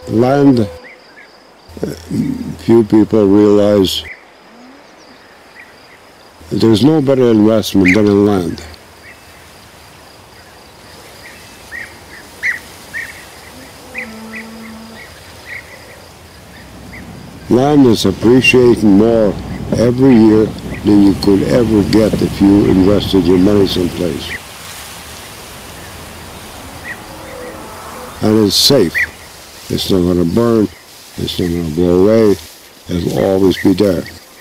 Land, few people realize there's no better investment than in land. Land is appreciating more every year than you could ever get if you invested your money someplace. And it's safe. It's not going to burn. It's not going to blow away. It'll always be there.